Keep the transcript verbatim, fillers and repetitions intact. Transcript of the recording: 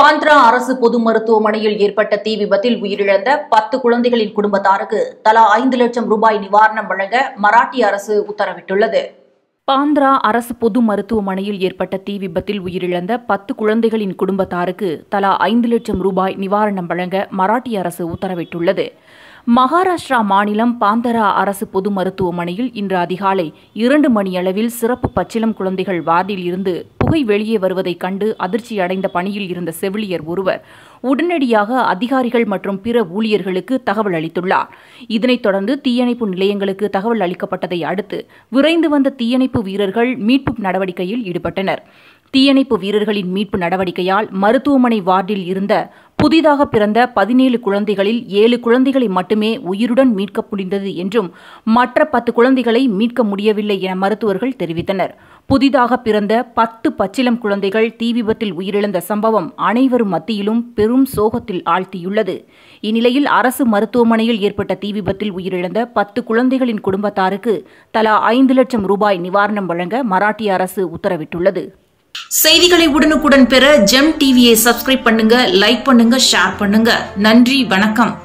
பாந்த்ரா அரசு பொது மருத்துவமனையில் ஏற்பட்ட தீ விபத்தில் உயிரிழந்த பத்து குழந்தைகளின் குடும்பத்தாருக்கு தலா ஐந்து லட்சம் ரூபாய் நிவாரணம் வழங்க மராட்டிய அரசு உத்தரவிட்டுள்ளது. பாந்த்ரா அரசு பொது மருத்துவமனையில் ஏற்பட்ட தீ விபத்தில் உயிரிழந்த பத்து குழந்தைகளின் குடும்பத்தாருக்கு தலா ஐந்து லட்சம் ரூபாய் நிவாரணம் வழங்க மராட்டிய அரசு உத்தரவிட்டுள்ளது. மகாராஷ்டிரா மாநிலம் பாந்தரா அரசு பொது மருத்துவமனையில் இன்று அதிகாலை இரண்டு மணியளவில் சிறப்பு பச்சிளம் குழந்தைகள் வார்டில் இருந்து புகை வெளியே வருவதைக் கண்டு அதிர்ச்சியடைந்த பணியில் இருந்த செவிலியர் ஒருவர் உடனடியாக அதிகாரிகள் மற்றும் பிற ஊழியர்களுக்கு தகவல் அளித்துள்ளார். இதனைத் தொடர்ந்து தீயணைப்பு நிலையங்களுக்கு தகவல் அளிக்கப்பட்டதை அடுத்து விரைந்து வந்த தீயணைப்பு வீரர்கள் மீட்பு நடவடிக்கையில் ஈடுபட்டனர். தீயணைப்பு வீரர்களின் மீட்பு நடவடிக்கையால் மருத்துவமனை வார்டில் இருந்த புதிதாக பிறந்த பதினேழு குழந்தைகளில் ஏழு குழந்தைகளை மட்டுமே உயிருடன் மீட்க முடிந்தது என்றும் மற்ற பத்து குழந்தைகளை மீட்க முடியவில்லை என மருத்துவர்கள் தெரிவித்தனர். புதிதாக பிறந்த பத்து பச்சிளம் குழந்தைகள் தீ விபத்தில் உயிரிழந்த சம்பவம் அனைவரும் மத்தியிலும் பெரும் சோகத்தில் ஆழ்த்தியுள்ளது. இந்நிலையில் அரசு மருத்துவமனையில் ஏற்பட்ட தீ விபத்தில் உயிரிழந்த பத்து குழந்தைகளின் குடும்பத்தாருக்கு தலா ஐந்து லட்சம் ரூபாய் நிவாரணம் வழங்க மராட்டிய அரசு உத்தரவிட்டுள்ளது. செய்திகளை உடனுக்குடன் பெற ஜெம் டிவியை சப்ஸ்கிரைப் பண்ணுங்க, லைக் பண்ணுங்க, ஷேர் பண்ணுங்க. நன்றி, வணக்கம்.